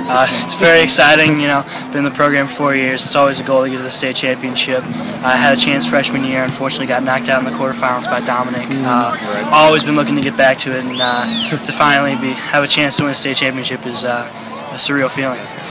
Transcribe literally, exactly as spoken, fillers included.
Uh, it's very exciting, you know, been in the program four years. It's always a goal to get to the state championship. I had a chance freshman year, unfortunately got knocked out in the quarterfinals by Dominic. Uh, always been looking to get back to it, and uh, to finally be have a chance to win a state championship is uh, a surreal feeling.